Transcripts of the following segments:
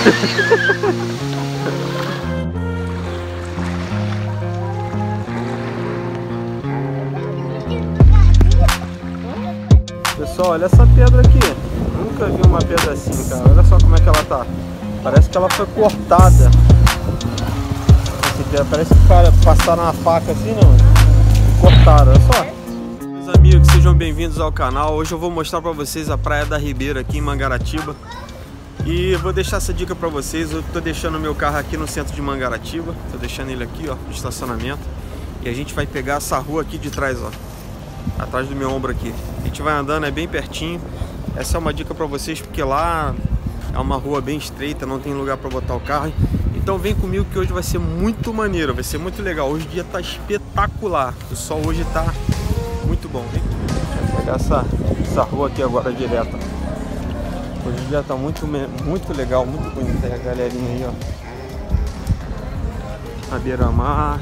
Pessoal, olha essa pedra aqui. Nunca vi uma pedra assim, cara. Olha só como é que ela tá. Parece que ela foi cortada. Parece que passaram uma faca assim, não. Cortaram, olha só. Meus amigos, sejam bem-vindos ao canal. Hoje eu vou mostrar pra vocês a Praia da Ribeira aqui em Mangaratiba. E vou deixar essa dica pra vocês. Eu tô deixando o meu carro aqui no centro de Mangaratiba. Tô deixando ele aqui, ó, no estacionamento. E a gente vai pegar essa rua aqui de trás, ó. Atrás do meu ombro aqui. A gente vai andando, é bem pertinho. Essa é uma dica pra vocês, porque lá é uma rua bem estreita, não tem lugar pra botar o carro. Então vem comigo que hoje vai ser muito maneiro, vai ser muito legal. Hoje o dia tá espetacular. O sol hoje tá muito bom. Vem comigo. Vou pegar essa rua aqui agora direto. Hoje o dia tá muito legal, muito bonito. Tem a galerinha aí, ó. Na beira-mar.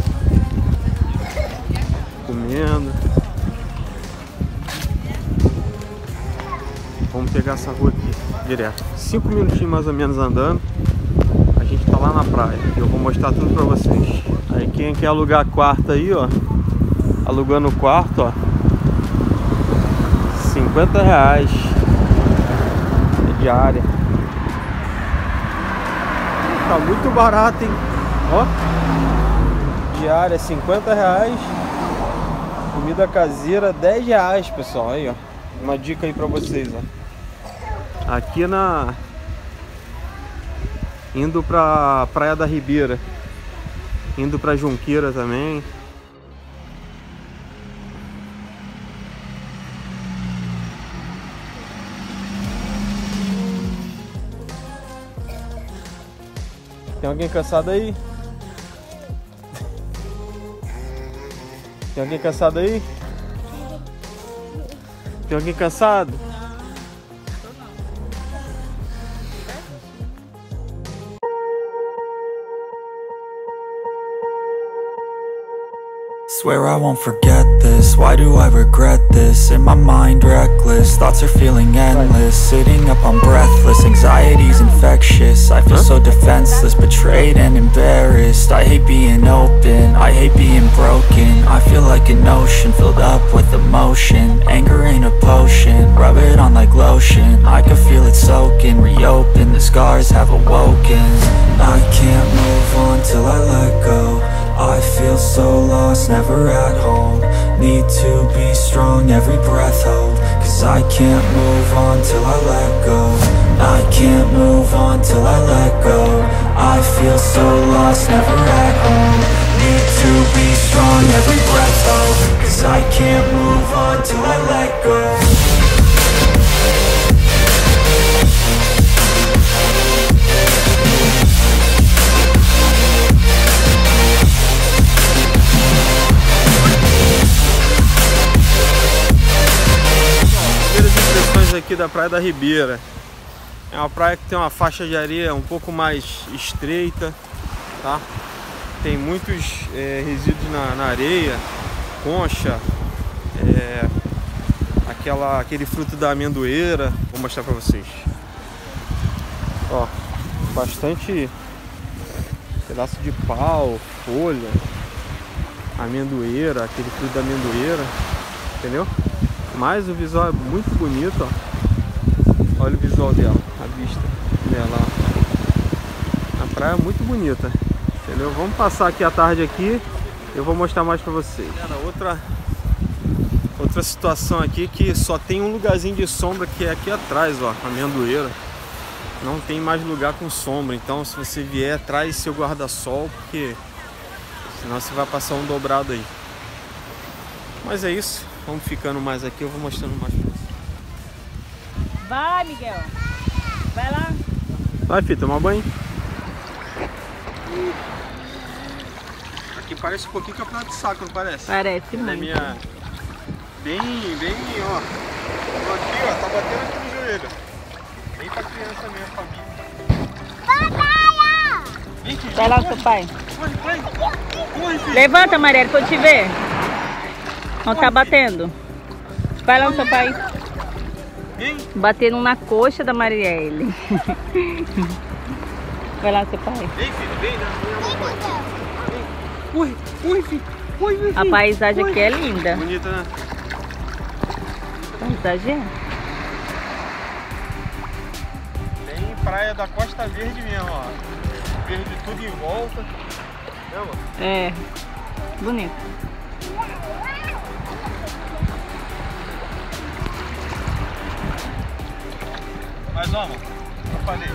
Comendo. Vamos pegar essa rua aqui direto. 5 minutinhos mais ou menos andando. A gente tá lá na praia. Eu vou mostrar tudo pra vocês. Aí quem quer alugar quarto aí, ó. Alugando o quarto, ó. R$50 diária. Tá muito barato, hein? Ó. Diária R$50. Comida caseira R$10, pessoal. Aí, ó. Uma dica aí pra vocês, ó. Aqui indo pra Praia da Ribeira. Indo pra Junqueira também. Tem alguém cansado aí? Tem alguém cansado aí? Tem alguém cansado? Swear I won't forget this, why do I regret this? In my mind reckless, thoughts are feeling endless. Sitting up I'm breathless, anxiety's infectious. I feel so defenseless, betrayed and embarrassed. I hate being open, I hate being broken. I feel like an ocean filled up with emotion. Anger ain't a potion, rub it on like lotion. I can feel it soaking, reopen, the scars have awoken. I can't move on till I let go. I feel so lost, never at home. Need to be strong, every breath hold. Cause I can't move on till I let go. I can't move on till I let go. I feel so lost, never at home. Need to be strong, every breath hold. Cause I can't move on till I let go. Aqui da Praia da Ribeira. É uma praia que tem uma faixa de areia um pouco mais estreita, tá? Tem muitos resíduos na areia, concha, aquele fruto da amendoeira. Vou mostrar pra vocês. Ó, bastante pedaço de pau, folha, amendoeira, aquele fruto da amendoeira, entendeu? Mas o visual é muito bonito, ó. Olha o visual dela, a vista dela. A praia é muito bonita, entendeu? Vamos passar aqui a tarde aqui. Eu vou mostrar mais pra vocês. Outra situação aqui que só tem um lugarzinho de sombra, que é aqui atrás, ó, a amendoeira. Não tem mais lugar com sombra. Então se você vier, traz seu guarda-sol, porque senão você vai passar um dobrado aí. Mas é isso. Vamos ficando mais aqui, eu vou mostrando mais pra você. Vai, Miguel. Vai lá. Vai, filho, tomar banho. Aqui parece um pouquinho que é praia de saco, não parece? Parece muito. É minha... Bem, ó. Aqui, ó, tá batendo aqui no joelho. Bem pra criança mesmo, família. Vai lá, seu pai. Corre, filho. Levanta, Marielle, pra eu te ver. Não tá batendo. Vai lá no seu pai. Batendo na coxa da Marielle. Vai lá, seu pai. Vem, filho, vem, né? Oi, oi, filho. Oi, meu filho. A paisagem aqui é linda. Bonita, né? Paisagem? Tem praia da Costa Verde mesmo, ó. Verde tudo em volta. Né, amor? É. Bonito. Mas, ó, amor, eu falei.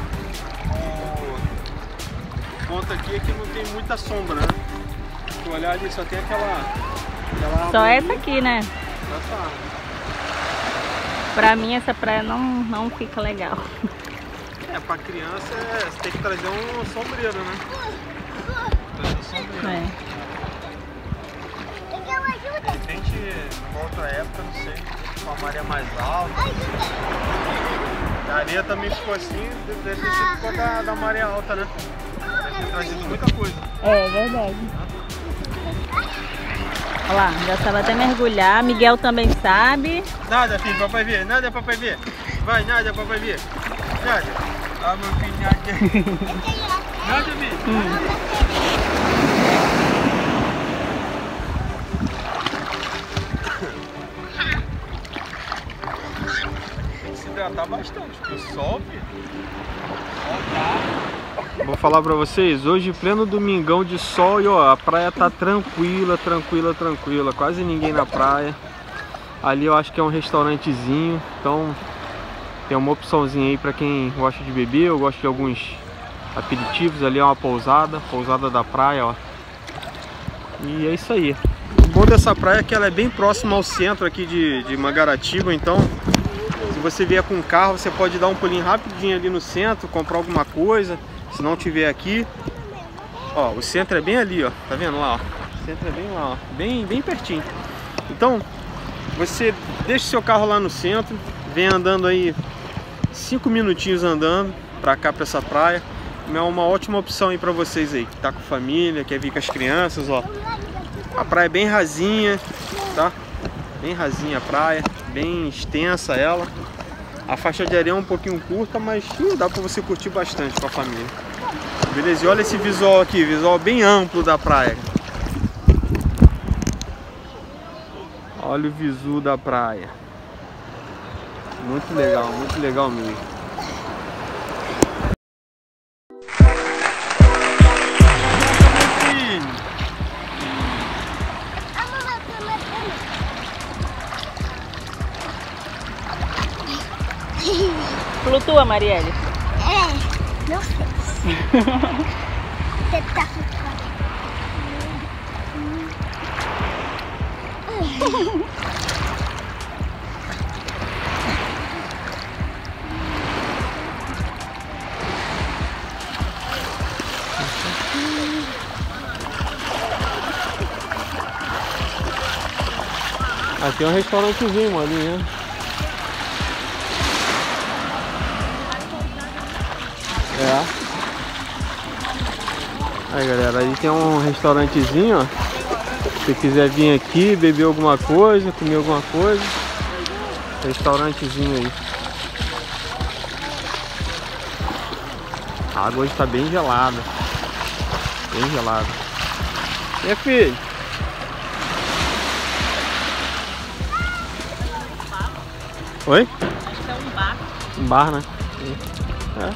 O ponto aqui é que não tem muita sombra, né? Se olhar ali, só tem aquela Só essa aqui, né? Essa árvore. Pra mim essa praia não fica legal. É, pra criança você tem que trazer um sombreiro, né? Trazer um sombreiro. É. De repente, numa outra época, não sei, com a maré mais alta. A areia também ficou assim, deve ter sido por causa da maré alta, né? Deve ter trazido muita coisa. É verdade. Olha lá, já sabe até mergulhar. Miguel também sabe. Nada, filho, papai ver. Nada, papai ver. Vai, nada, papai ver. Nada. Ah, meu filho, nada. Nada, filho. Tem que se hidratar bastante, porque o sol, filho. Vou falar pra vocês, hoje pleno domingão de sol e ó, a praia tá tranquila, tranquila, tranquila, quase ninguém na praia. Ali eu acho que é um restaurantezinho, então tem uma opçãozinha aí pra quem gosta de beber, eu gosto de alguns aperitivos. Ali é uma pousada da praia, ó. E é isso aí. O bom dessa praia é que ela é bem próxima ao centro aqui de Mangaratiba, então se você vier com um carro, você pode dar um pulinho rapidinho ali no centro, comprar alguma coisa. Se não tiver aqui, ó, o centro é bem ali, ó, tá vendo lá, ó? O centro é bem lá, ó, bem pertinho. Então, você deixa o seu carro lá no centro, vem andando aí 5 minutinhos andando pra cá, pra essa praia. É uma ótima opção aí pra vocês aí, que tá com família, quer vir com as crianças, ó. A praia é bem rasinha, tá? Bem rasinha a praia, bem extensa ela. A faixa de areia é um pouquinho curta, mas dá pra você curtir bastante com a família. Beleza? E olha esse visual aqui, visual bem amplo da praia. Olha o visu da praia. Muito legal mesmo. Flutua, Marielle. É, não sei. Você tá Aqui é um restaurantezinho ali, né? É. Aí, galera, aí tem um restaurantezinho, ó. Se você quiser vir aqui, beber alguma coisa, comer alguma coisa. Restaurantezinho aí. A água hoje tá bem gelada. Bem gelada. E filho? Oi? Acho que é um bar. Um bar, né? É.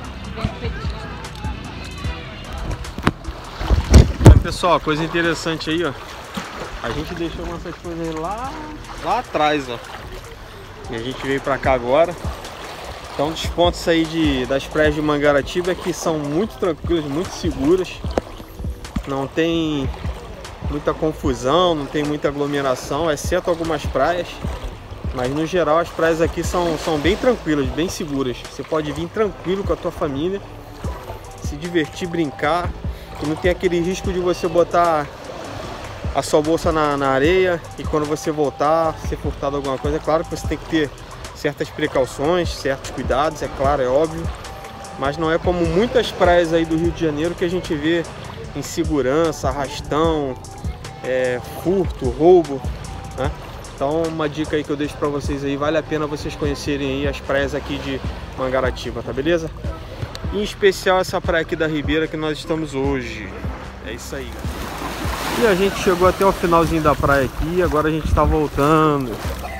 Pessoal, coisa interessante aí, ó. A gente deixou nossas coisas lá atrás, ó. E a gente veio pra cá agora. Então, os pontos aí das praias de Mangaratiba que são muito tranquilas, muito seguras. Não tem muita confusão, não tem muita aglomeração, exceto algumas praias. Mas no geral as praias aqui são bem tranquilas, bem seguras. Você pode vir tranquilo com a tua família, se divertir, brincar. E não tem aquele risco de você botar a sua bolsa na areia e quando você voltar, ser furtado alguma coisa. É claro que você tem que ter certas precauções, certos cuidados, é claro, é óbvio. Mas não é como muitas praias aí do Rio de Janeiro que a gente vê insegurança, arrastão, furto, roubo, né? Então uma dica aí que eu deixo pra vocês aí, vale a pena vocês conhecerem aí as praias aqui de Mangaratiba, tá beleza? em especial essa praia aqui da Ribeira que nós estamos hoje. É isso aí. E a gente chegou até o finalzinho da praia aqui, agora a gente está voltando.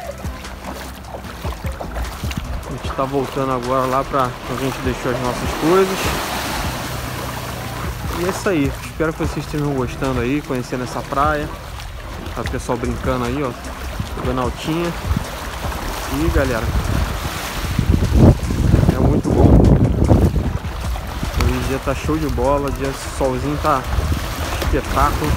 A gente está voltando agora lá para onde a gente deixou as nossas coisas. E é isso aí, espero que vocês estejam gostando aí, conhecendo essa praia. Tá o pessoal brincando aí, ó, jogando altinha. E galera, é muito bom. Hoje o dia tá show de bola, o dia, o solzinho tá espetáculo.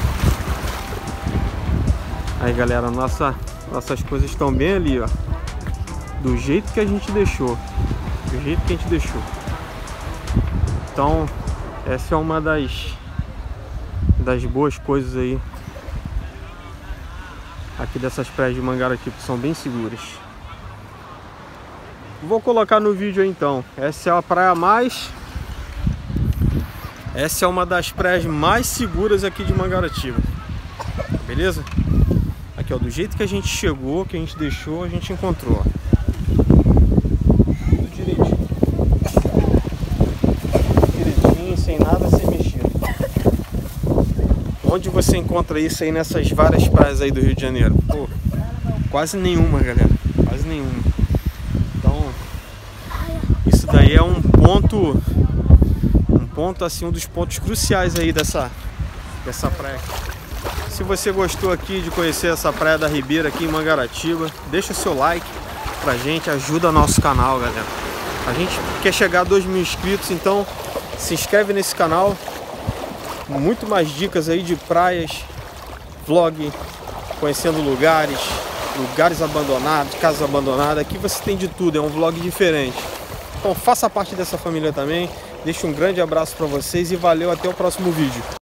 Aí galera, nossas coisas estão bem ali, ó, do jeito que a gente deixou. Do jeito que a gente deixou. Então essa é uma das boas coisas aí aqui dessas praias de Mangaratiba, que são bem seguras. Vou colocar no vídeo aí então. Essa é a praia Essa é uma das praias mais seguras aqui de Mangaratiba. Beleza? Aqui ó, do jeito que a gente chegou, que a gente deixou, a gente encontrou. Tudo direitinho. Direitinho, sem nada a ser mexido. Onde você encontra isso aí nessas várias praias aí do Rio de Janeiro? Pô, quase nenhuma, galera. Quase nenhuma. Então, isso daí é um ponto assim, um dos pontos cruciais aí dessa praia. Se você gostou aqui de conhecer essa praia da Ribeira aqui em Mangaratiba, deixa seu like pra gente, ajuda nosso canal, galera. A gente quer chegar a 2.000 inscritos, então se inscreve nesse canal. Muito mais dicas aí de praias, vlog, conhecendo lugares abandonados, casas abandonadas. Aqui você tem de tudo, é um vlog diferente. Então faça parte dessa família também. Deixo um grande abraço para vocês e valeu, até o próximo vídeo.